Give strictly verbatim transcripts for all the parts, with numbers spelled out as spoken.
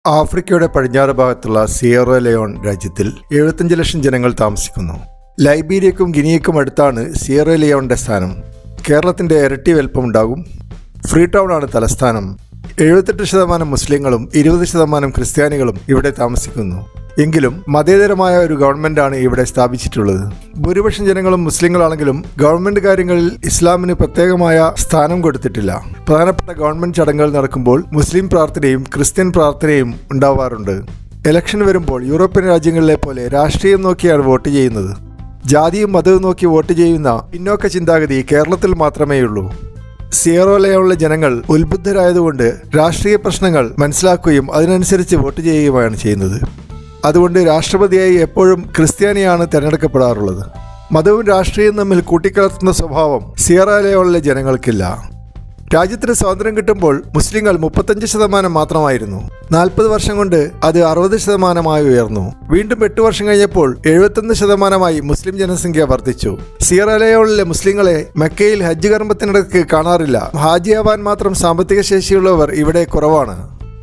ആഫ്രിക്കയുടെ പടിഞ്ഞാറ് ഭാഗത്തുള്ള സിയറ ലിയോൺ രാജ്യത്തിൽ എഴുപത്തഞ്ച് ലക്ഷം ജനങ്ങൾ താമസിക്കുന്നു. ലൈബീരിയക്കും ഗിനിയക്കും അടുത്താണ് സിയറ ലിയോണിൻ്റെ സ്ഥാനം. കേരളത്തിൻ്റെ ഇരട്ടി വലുപ്പമുണ്ടാകും. ഫ്രീ ടൗൺ ആണ് തലസ്ഥാനം. എഴുപത്തെട്ട് ശതമാനം മുസ്ലിങ്ങളും ഇരുപത് ശതമാനം ക്രിസ്ത്യാനികളും ഇവിടെ താമസിക്കുന്നു. എങ്കിലും മതേതരമായ ഒരു ഗവൺമെൻറ്റാണ് ഇവിടെ സ്ഥാപിച്ചിട്ടുള്ളത്. ഭൂരിപക്ഷം ജനങ്ങളും മുസ്ലിങ്ങളാണെങ്കിലും ഗവൺമെൻറ് കാര്യങ്ങളിൽ ഇസ്ലാമിന് പ്രത്യേകമായ സ്ഥാനം കൊടുത്തിട്ടില്ല. പ്രധാനപ്പെട്ട ഗവൺമെൻറ് ചടങ്ങുകൾ നടക്കുമ്പോൾ മുസ്ലിം പ്രാർത്ഥനയും ക്രിസ്ത്യൻ പ്രാർത്ഥനയും ഉണ്ടാവാറുണ്ട്. ഇലക്ഷൻ വരുമ്പോൾ യൂറോപ്യൻ രാജ്യങ്ങളിലെ പോലെ രാഷ്ട്രീയം നോക്കിയാണ് വോട്ട് ചെയ്യുന്നത്. ജാതിയും മതവും നോക്കി വോട്ട് ചെയ്യുന്ന പിന്നോക്ക ചിന്താഗതി കേരളത്തിൽ മാത്രമേയുള്ളൂ. സിയറ ലിയോണിലെ ജനങ്ങൾ ഉത്ബുദ്ധരായതുകൊണ്ട് രാഷ്ട്രീയ പ്രശ്നങ്ങൾ മനസ്സിലാക്കുകയും അതിനനുസരിച്ച് വോട്ട് ചെയ്യുകയുമാണ് ചെയ്യുന്നത്. അതുകൊണ്ട് രാഷ്ട്രപതിയായി എപ്പോഴും ക്രിസ്ത്യാനിയാണ് തിരഞ്ഞെടുക്കപ്പെടാറുള്ളത്. മതവും രാഷ്ട്രീയവും തമ്മിൽ കൂട്ടിക്കലർത്തുന്ന സ്വഭാവം സിയറ ലിയോണിലെ ജനങ്ങൾക്കില്ല. രാജ്യത്തിന് സ്വാതന്ത്ര്യം കിട്ടുമ്പോൾ മുസ്ലിങ്ങൾ മുപ്പത്തഞ്ച് ശതമാനം മാത്രമായിരുന്നു. നാൽപ്പത് വർഷം കൊണ്ട് അത് അറുപത് ശതമാനമായി ഉയർന്നു. വീണ്ടും എട്ട് വർഷം കഴിഞ്ഞപ്പോൾ എഴുപത്തൊന്ന് ശതമാനമായി മുസ്ലിം ജനസംഖ്യ വർദ്ധിച്ചു. സിയറ ലിയോണിലെ മുസ്ലിങ്ങളെ മക്കയിൽ ഹജ്ജ് കർമ്മത്തിനിടയ്ക്ക് കാണാറില്ല. ഹാജിയാവാൻ മാത്രം സാമ്പത്തിക ശേഷിയുള്ളവർ ഇവിടെ കുറവാണ്.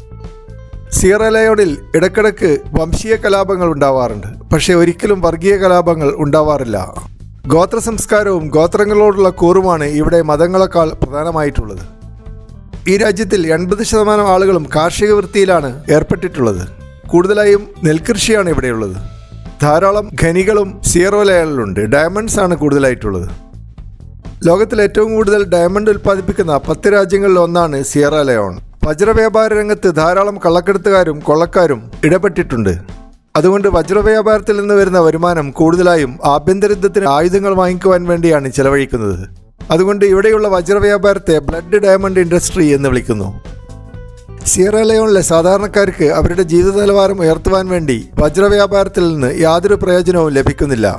സിയറ ലിയോണിൽ ഇടയ്ക്കിടയ്ക്ക് വംശീയ കലാപങ്ങൾ ഉണ്ടാവാറുണ്ട്, പക്ഷേ ഒരിക്കലും വർഗീയ കലാപങ്ങൾ ഉണ്ടാവാറില്ല. ഗോത്ര സംസ്കാരവും ഗോത്രങ്ങളോടുള്ള കൂറുമാണ് ഇവിടെ മതങ്ങളെക്കാൾ പ്രധാനമായിട്ടുള്ളത്. ഈ രാജ്യത്തിൽ എൺപത് ശതമാനം ആളുകളും കാർഷിക വൃത്തിയിലാണ് ഏർപ്പെട്ടിട്ടുള്ളത്. കൂടുതലായും നെൽകൃഷിയാണ് ഇവിടെയുള്ളത്. ധാരാളം ഖനികളും സിയറ ലിയോണിലുണ്ട്. ഡയമണ്ട്സ് ആണ് കൂടുതലായിട്ടുള്ളത്. ലോകത്തിൽ ഏറ്റവും കൂടുതൽ ഡയമണ്ട് ഉൽപ്പാദിപ്പിക്കുന്ന പത്ത് രാജ്യങ്ങളിൽ ഒന്നാണ് സിയറ ലിയോൺ. വജ്രവ്യാപാര രംഗത്ത് ധാരാളം കള്ളക്കടത്തുകാരും കൊള്ളക്കാരും ഇടപെട്ടിട്ടുണ്ട്. അതുകൊണ്ട് വജ്രവ്യാപാരത്തിൽ നിന്ന് വരുന്ന വരുമാനം കൂടുതലായും ആഭ്യന്തര യുദ്ധത്തിന് ആയുധങ്ങൾ വാങ്ങിക്കുവാൻ വേണ്ടിയാണ് ചെലവഴിക്കുന്നത്. അതുകൊണ്ട് ഇവിടെയുള്ള വജ്രവ്യാപാരത്തെ ബ്ലഡ് ഡയമണ്ട് ഇൻഡസ്ട്രി എന്ന് വിളിക്കുന്നു. സിയറ ലിയോണിലെ സാധാരണക്കാർക്ക് അവരുടെ ജീവിത നിലവാരം ഉയർത്തുവാൻ വേണ്ടി വജ്രവ്യാപാരത്തിൽ നിന്ന് യാതൊരു പ്രയോജനവും ലഭിക്കുന്നില്ല.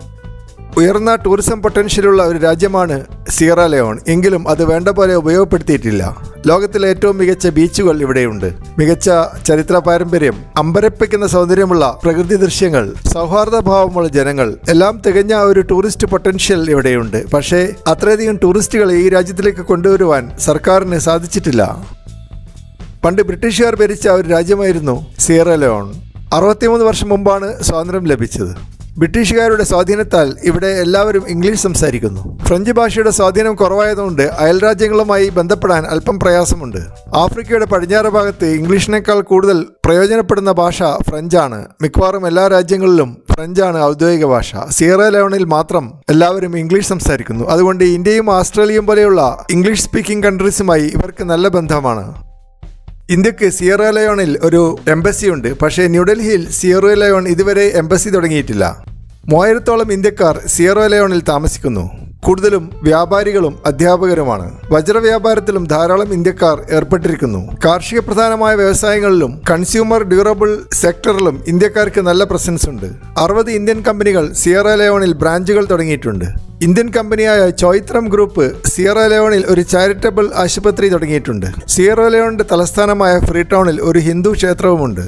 ഉയർന്ന ടൂറിസം പൊട്ടൻഷ്യലുള്ള ഒരു രാജ്യമാണ് സിയറ ലിയോൺ. എങ്കിലും അത് വേണ്ട പോലെ ഉപയോഗപ്പെടുത്തിയിട്ടില്ല. ലോകത്തിലെ ഏറ്റവും മികച്ച ബീച്ചുകൾ ഇവിടെയുണ്ട്. മികച്ച ചരിത്ര പാരമ്പര്യം, അമ്പരപ്പിക്കുന്ന സൗന്ദര്യമുള്ള പ്രകൃതി ദൃശ്യങ്ങൾ, സൗഹാർദ്ദഭാവമുള്ള ജനങ്ങൾ, എല്ലാം തികഞ്ഞ ഒരു ടൂറിസ്റ്റ് പൊട്ടൻഷ്യൽ ഇവിടെയുണ്ട്. പക്ഷേ അത്രയധികം ടൂറിസ്റ്റുകളെ ഈ രാജ്യത്തിലേക്ക് കൊണ്ടുവരുവാൻ സർക്കാരിന് സാധിച്ചിട്ടില്ല. പണ്ട് ബ്രിട്ടീഷുകാർ ഭരിച്ച ഒരു രാജ്യമായിരുന്നു സിയറ ലിയോൺ. അറുപത്തിമൂന്ന് വർഷം മുമ്പാണ് സ്വാതന്ത്ര്യം ലഭിച്ചത്. ബ്രിട്ടീഷുകാരുടെ സ്വാധീനത്താൽ ഇവിടെ എല്ലാവരും ഇംഗ്ലീഷ് സംസാരിക്കുന്നു. ഫ്രഞ്ച് ഭാഷയുടെ സ്വാധീനം കുറവായതുകൊണ്ട് അയൽരാജ്യങ്ങളുമായി ബന്ധപ്പെടാൻ അല്പം പ്രയാസമുണ്ട്. ആഫ്രിക്കയുടെ പടിഞ്ഞാറ് ഭാഗത്ത് ഇംഗ്ലീഷിനേക്കാൾ കൂടുതൽ പ്രയോജനപ്പെടുന്ന ഭാഷ ഫ്രഞ്ചാണ്. മിക്കവാറും എല്ലാ രാജ്യങ്ങളിലും ഫ്രഞ്ചാണ് ഔദ്യോഗിക ഭാഷ. സിയറ ലിയോണിൽ മാത്രം എല്ലാവരും ഇംഗ്ലീഷ് സംസാരിക്കുന്നു. അതുകൊണ്ട് ഇന്ത്യയും ഓസ്ട്രേലിയയും പോലെയുള്ള ഇംഗ്ലീഷ് സ്പീക്കിംഗ് കൺട്രീസുമായി ഇവർക്ക് നല്ല ബന്ധമാണ്. ഇന്ത്യക്ക് സിയറ ലിയോണിൽ ഒരു എംബസി ഉണ്ട്. പക്ഷേ ന്യൂഡൽഹിയിൽ സിയറ ലിയോൺ ഇതുവരെ എംബസി തുടങ്ങിയിട്ടില്ല. മൂവായിരത്തോളം ഇന്ത്യക്കാർ സിയറ ലിയോണിൽ താമസിക്കുന്നു. കൂടുതലും വ്യാപാരികളും അധ്യാപകരുമാണ്. വജ്രവ്യാപാരത്തിലും ധാരാളം ഇന്ത്യക്കാർ ഏർപ്പെട്ടിരിക്കുന്നു. കാർഷിക പ്രധാനമായ വ്യവസായങ്ങളിലും കൺസ്യൂമർ ഡ്യൂറബിൾ സെക്ടറിലും ഇന്ത്യക്കാർക്ക് നല്ല പ്രസൻസ് ഉണ്ട്. അറുപത് ഇന്ത്യൻ കമ്പനികൾ സിയറ ലിയോണിൽ ബ്രാഞ്ചുകൾ തുടങ്ങിയിട്ടുണ്ട്. ഇന്ത്യൻ കമ്പനിയായ ചോയ്ത്രം ഗ്രൂപ്പ് സിയറ ലിയോണിൽ ഒരു ചാരിറ്റബിൾ ആശുപത്രി തുടങ്ങിയിട്ടുണ്ട്. സിയറ ലിയോണിന്റെ തലസ്ഥാനമായ ഫ്രീ ടൗണിൽ ഒരു ഹിന്ദു ക്ഷേത്രവുമുണ്ട്.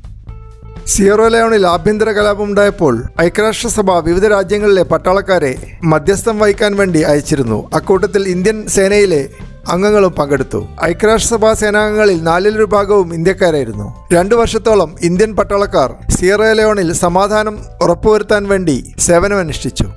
സിയറ ലിയോണിൽ ആഭ്യന്തര കലാപമുണ്ടായപ്പോൾ ഐക്യരാഷ്ട്രസഭ വിവിധ രാജ്യങ്ങളിലെ പട്ടാളക്കാരെ മധ്യസ്ഥം വഹിക്കാൻ വേണ്ടി അയച്ചിരുന്നു. അക്കൂട്ടത്തിൽ ഇന്ത്യൻ സേനയിലെ അംഗങ്ങളും പങ്കെടുത്തു. ഐക്യരാഷ്ട്രസഭാ സേനാംഗങ്ങളിൽ നാലിലൊരു ഭാഗവും ഇന്ത്യക്കാരായിരുന്നു. രണ്ടു വർഷത്തോളം ഇന്ത്യൻ പട്ടാളക്കാർ സിയറ ലിയോണിൽ സമാധാനം ഉറപ്പുവരുത്താൻ വേണ്ടി സേവനമനുഷ്ഠിച്ചു.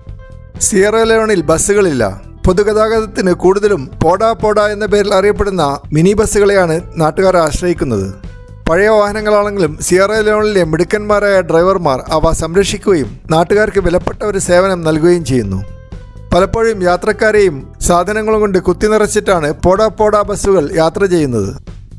സിയറ ലിയോണിൽ ബസ്സുകളില്ല. പൊതുഗതാഗതത്തിന് കൂടുതലും പോഡാ പോഡാ എന്ന പേരിൽ അറിയപ്പെടുന്ന മിനി ബസ്സുകളെയാണ് നാട്ടുകാർ ആശ്രയിക്കുന്നത്. പഴയ വാഹനങ്ങളാണെങ്കിലും സിയറ ലിയോണിലെ മിടുക്കന്മാരായ ഡ്രൈവർമാർ അവ സംരക്ഷിക്കുകയും നാട്ടുകാർക്ക് വിലപ്പെട്ട ഒരു സേവനം നൽകുകയും ചെയ്യുന്നു. പലപ്പോഴും യാത്രക്കാരെയും സാധനങ്ങളും കൊണ്ട് കുത്തി നിറച്ചിട്ടാണ് പോഡാ പോഡാ ബസ്സുകൾ യാത്ര ചെയ്യുന്നത്.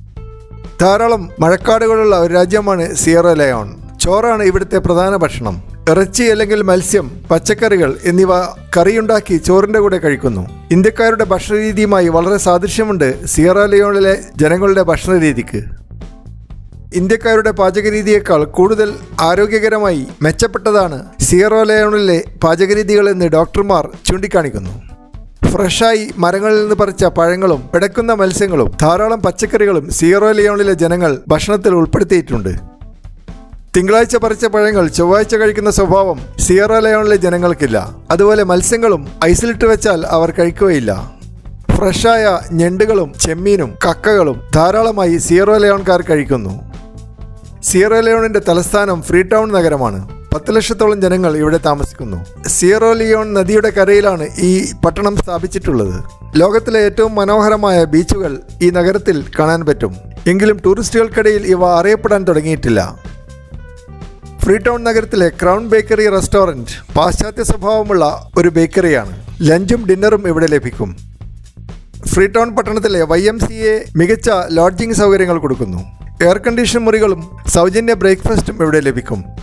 ധാരാളം മഴക്കാടുകളുള്ള ഒരു രാജ്യമാണ് സിയറ ലിയോൺ. ചോറാണ് ഇവിടുത്തെ പ്രധാന ഭക്ഷണം. ഇറച്ചി അല്ലെങ്കിൽ മത്സ്യം, പച്ചക്കറികൾ എന്നിവ കറിയുണ്ടാക്കി ചോറിൻ്റെ കൂടെ കഴിക്കുന്നു. ഇന്ത്യക്കാരുടെ ഭക്ഷണരീതിയുമായി വളരെ സാദൃശ്യമുണ്ട് സിയറ ലിയോണിലെ ജനങ്ങളുടെ ഭക്ഷണരീതിക്ക്. ഇന്ത്യക്കാരുടെ പാചകരീതിയേക്കാൾ കൂടുതൽ ആരോഗ്യകരമായി മെച്ചപ്പെട്ടതാണ് സിയറ ലിയോണിലെ പാചകരീതികളെന്ന് ഡോക്ടർമാർ ചൂണ്ടിക്കാണിക്കുന്നു. ഫ്രഷായി മരങ്ങളിൽ നിന്ന് പറിച്ച പഴങ്ങളും പിടക്കുന്ന മത്സ്യങ്ങളും ധാരാളം പച്ചക്കറികളും സിയറ ലിയോണിലെ ജനങ്ങൾ ഭക്ഷണത്തിൽ ഉൾപ്പെടുത്തിയിട്ടുണ്ട്. തിങ്കളാഴ്ച പറിച്ച പഴങ്ങൾ ചൊവ്വാഴ്ച കഴിക്കുന്ന സ്വഭാവം സിയറ ലിയോണിലെ ജനങ്ങൾക്കില്ല. അതുപോലെ മത്സ്യങ്ങളും ഐസിലിട്ട് വെച്ചാൽ അവർ കഴിക്കുകയില്ല. ഫ്രഷായ ഞണ്ടുകളും ചെമ്മീനും കക്കകളും ധാരാളമായി സിയറ ലിയോൺകാർ കഴിക്കുന്നു. സിയറ ലിയോണിന്റെ തലസ്ഥാനം ഫ്രീ ടൗൺ നഗരമാണ്. പത്ത് ലക്ഷത്തോളം ജനങ്ങൾ ഇവിടെ താമസിക്കുന്നു. സിയറ ലിയോൺ നദിയുടെ കരയിലാണ് ഈ പട്ടണം സ്ഥാപിച്ചിട്ടുള്ളത്. ലോകത്തിലെ ഏറ്റവും മനോഹരമായ ബീച്ചുകൾ ഈ നഗരത്തിൽ കാണാൻ പറ്റും. എങ്കിലും ടൂറിസ്റ്റുകൾക്കിടയിൽ ഇവ അറിയപ്പെടാൻ തുടങ്ങിയിട്ടില്ല. ഫ്രീ ടൗൺ നഗരത്തിലെ ക്രൗൺ ബേക്കറി റെസ്റ്റോറൻറ്റ് പാശ്ചാത്യ സ്വഭാവമുള്ള ഒരു ബേക്കറിയാണ്. ലഞ്ചും ഡിന്നറും ഇവിടെ ലഭിക്കും. ഫ്രീ ടൗൺ പട്ടണത്തിലെ വൈ എം സി എ മികച്ച ലോഡ്ജിംഗ് സൗകര്യങ്ങൾ കൊടുക്കുന്നു. എയർ കണ്ടീഷൻ മുറികളും സൗജന്യ ബ്രേക്ക്ഫാസ്റ്റും ഇവിടെ ലഭിക്കും.